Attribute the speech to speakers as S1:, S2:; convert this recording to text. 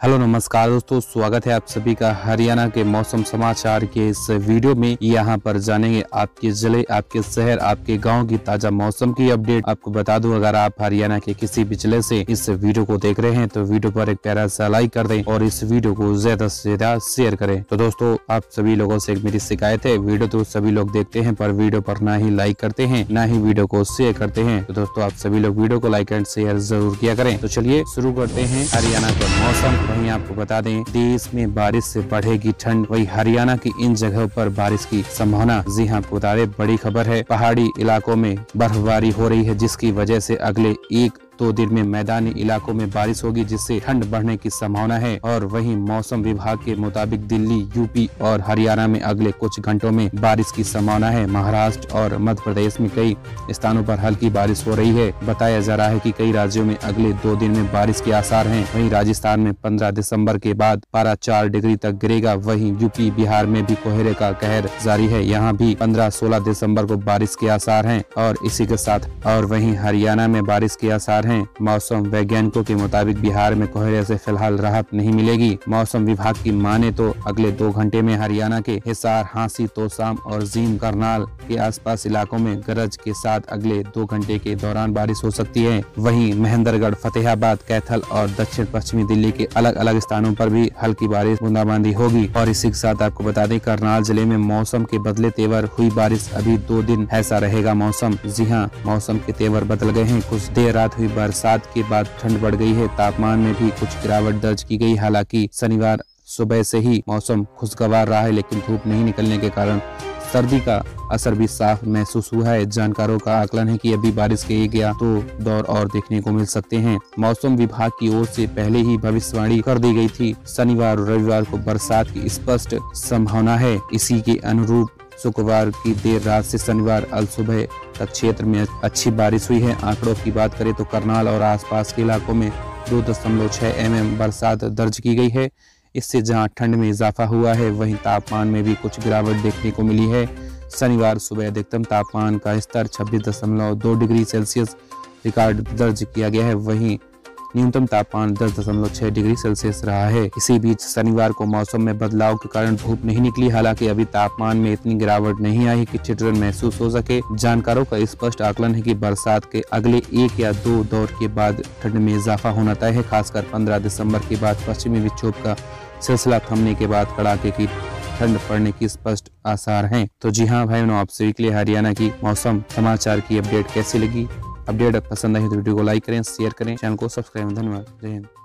S1: Hello नमस्कार दोस्तों, स्वागत है आप सभी का हरियाणा के मौसम समाचार के इस वीडियो में। यहाँ पर जानेंगे आपके जिले, आपके शहर, आपके गांव की ताजा मौसम की अपडेट। आपको बता दूं, अगर आप हरियाणा के किसी भी जिले से इस वीडियो को देख रहे हैं तो वीडियो पर एक प्यारा सा लाइक कर दें और इस वीडियो को ज्यादा से ज्यादा शेयर करें। तो दोस्तों, आप सभी लोगों से एक मेरी शिकायत है, वीडियो तो सभी लोग देखते हैं पर वीडियो पर ना ही लाइक करते हैं ना ही वीडियो को शेयर करते हैं। तो दोस्तों, आप सभी लोग वीडियो को लाइक एंड शेयर जरूर किया करें। तो चलिए शुरू करते हैं हरियाणा का मौसम। वहीं आपको बता दें, देश में बारिश से बढ़ेगी ठंड, वही हरियाणा की इन जगहों पर बारिश की संभावना। जी हां, आपको बता दें, बड़ी खबर है। पहाड़ी इलाकों में बर्फबारी हो रही है, जिसकी वजह से अगले 1-2 दिन में मैदानी इलाकों में बारिश होगी, जिससे ठंड बढ़ने की संभावना है। और वहीं मौसम विभाग के मुताबिक दिल्ली, यूपी और हरियाणा में अगले कुछ घंटों में बारिश की संभावना है। महाराष्ट्र और मध्य प्रदेश में कई स्थानों पर हल्की बारिश हो रही है। बताया जा रहा है कि कई राज्यों में अगले 2 दिन में बारिश के आसार हैं। वहीं राजस्थान में 15 दिसंबर के बाद पारा 4 डिग्री तक गिरेगा। वहीं यूपी, बिहार में भी कोहरे का कहर जारी है। यहाँ भी 15-16 दिसंबर को बारिश के आसार हैं। और इसी के साथ और वहीं हरियाणा में बारिश के आसार हैं। मौसम वैज्ञानिकों के मुताबिक बिहार में कोहरे से फिलहाल राहत नहीं मिलेगी। मौसम विभाग की माने तो अगले 2 घंटे में हरियाणा के हिसार, हांसी, तोशाम और जींद, करनाल के आसपास इलाकों में गरज के साथ अगले 2 घंटे के दौरान बारिश हो सकती है। वहीं महेंद्रगढ़, फतेहाबाद, कैथल और दक्षिण पश्चिमी दिल्ली के अलग अलग स्थानों पर भी हल्की बारिश, बूंदाबांदी होगी। और इसी के साथ आपको बता दें, करनाल जिले में मौसम के बदले तेवर हुई बारिश। अभी 2 दिन ऐसा रहेगा मौसम। जी हाँ, मौसम के तेवर बदल गए हैं। कुछ देर रात हुई बरसात के बाद ठंड बढ़ गई है। तापमान में भी कुछ गिरावट दर्ज की गई। हालांकि शनिवार सुबह से ही मौसम खुशगवार रहा है, लेकिन धूप नहीं निकलने के कारण सर्दी का असर भी साफ महसूस हुआ है। जानकारों का आकलन है कि अभी बारिश के 1 या 2 दौर और देखने को मिल सकते हैं। मौसम विभाग की ओर से पहले ही भविष्यवाणी कर दी गई थी। शनिवार और रविवार को बरसात की स्पष्ट संभावना है। इसी के अनुरूप शुक्रवार की देर रात से शनिवार अल सुबह तक क्षेत्र में अच्छी बारिश हुई है। आंकड़ों की बात करें तो करनाल और आसपास के इलाकों में 2.6 mm बरसात दर्ज की गई है। इससे जहां ठंड में इजाफा हुआ है, वहीं तापमान में भी कुछ गिरावट देखने को मिली है। शनिवार सुबह अधिकतम तापमान का स्तर 26.2 डिग्री सेल्सियस रिकॉर्ड दर्ज किया गया है। वहीं न्यूनतम तापमान 10.6 डिग्री सेल्सियस रहा है। इसी बीच शनिवार को मौसम में बदलाव के कारण धूप नहीं निकली। हालांकि अभी तापमान में इतनी गिरावट नहीं आई कि ठिठुरन महसूस हो सके। जानकारों का स्पष्ट आकलन है कि बरसात के अगले 1 या 2 दौर के बाद ठंड में इजाफा होना तय है। खासकर 15 दिसंबर के बाद पश्चिमी विक्षोभ का सिलसिला थमने के बाद कड़ाके की ठंड पड़ने की स्पष्ट आसार हैं। तो जी हाँ भाइयों, आप सभी के लिए हरियाणा की मौसम समाचार की अपडेट कैसी लगी? अपडेट पसंद आई तो वीडियो को लाइक करें, शेयर करें, चैनल को सब्सक्राइब। धन्यवाद। जय हिंद।